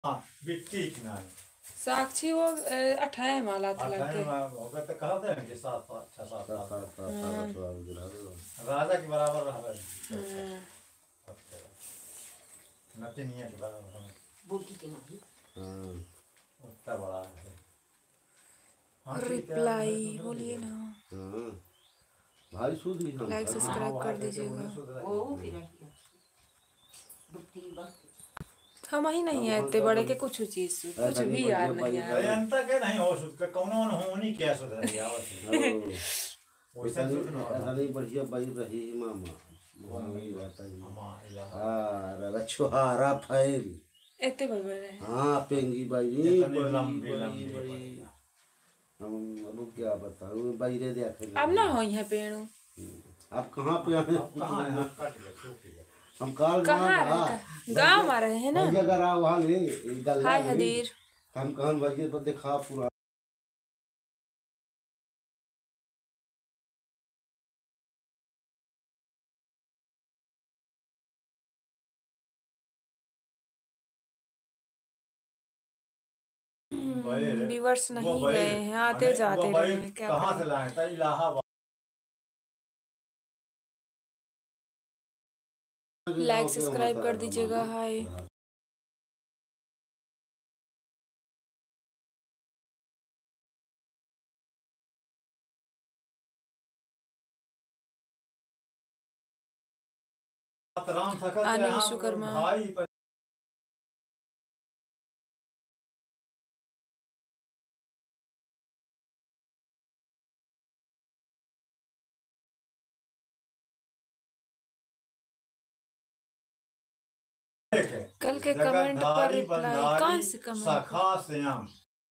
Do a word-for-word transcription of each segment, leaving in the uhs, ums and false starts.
हाँ बिट्टी किनारे साक्षी वो अठारह माला था अठारह लगे में हो गए तो कहते हैं कि सात सात छह सात सात सात सात सात सात साल गिरा दो राजा के बराबर रहा है हाँ नचनिया के बराबर है बोटी के नहीं हाँ उतना बड़ा है रिप्लाई बोलिए ना। हाँ भाई सूद ही लाइक सब्सक्राइब कर दीजिएगा। ओ फिर बोटी बस हम ही नहीं है इतने बड़े के कुछ चीज कुछ भी याद नहीं आ अरे अंत के नहीं हो सुध के कौनो न हो नहीं क्या सुध रही आवश्यक वैसा सुध न ऐसा नहीं बढ़िया बाई रही मामा वही रहता है हमारा हाँ रछुहारा फैल इतने बड़े बड़े हाँ पेंगी बाई इतनी लंबी लंबी बड़ी हम अब क्या बताऊँ बाई रे देख अब ना हो यहाँ पेड़ आप कहाँ पे आए कहाँ है कट ले सूख गया हम काल कहाँ गाँव में रहे हैं ना अगर आ वहाँ ले गल्ला हाय हदीर हम कहन भाई पर देखा पूरा व्यूअर्स नहीं गए हैं आते जाते रहे हैं क्या कहाँ से लाए था इलाहाबाद लाइक सब्सक्राइब कर दीजिएगा। हाय राम सकत आनी हम विश्वकर्मा भाई कल के कमेंट पर रिप्लाई कौन से कमेंट सखा श्याम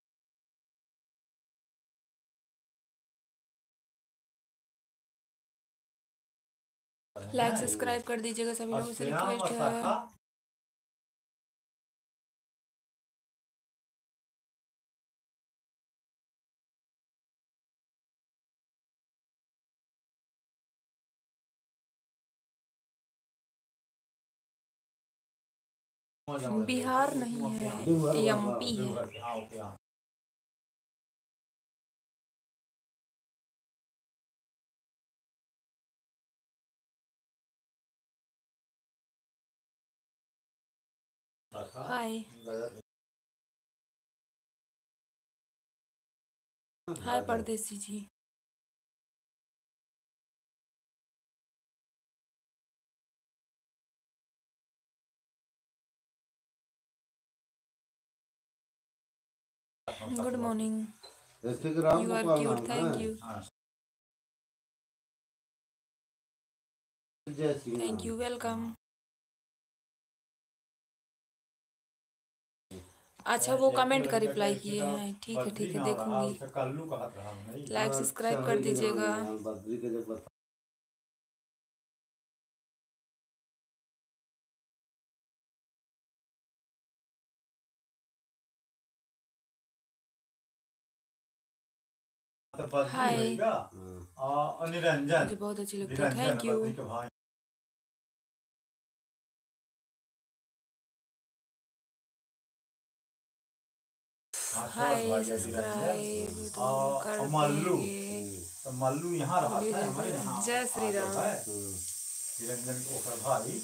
लाइक सब्सक्राइब कर दीजिएगा सभी लोगों से रिक्वेस्ट है। बिहार नहीं है एमपी है। Hi hi Pardesi ji good morning you are cute thank you thank you welcome. अच्छा वो कमेंट का रिप्लाई किए हैं ठीक है ठीक है देखूंगी। लाइक सब्सक्राइब कर दीजिएगा। हाय निरंजन मुझे बहुत अच्छी लगती है थैंक यू। हाय सब्सक्राइब कर मल्लू दीजिए। मल्लू यहाँ रहा था हमारे यहाँ जय श्री राम निरंजन ओकर भाई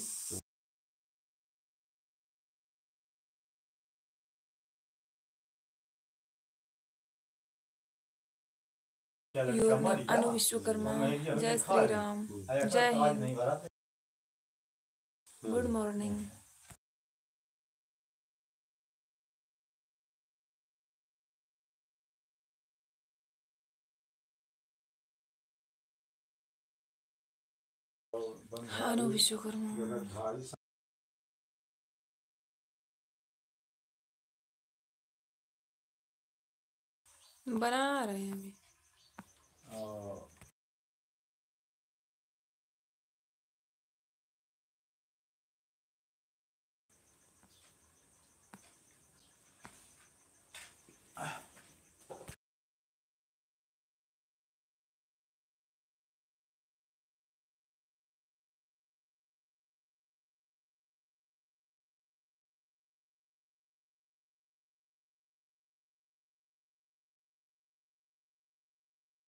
अनु विश्वकर्मा जय श्री राम जय हिंद गुड मॉर्निंग। अनु विश्वकर्मा बना रहे हैं अभी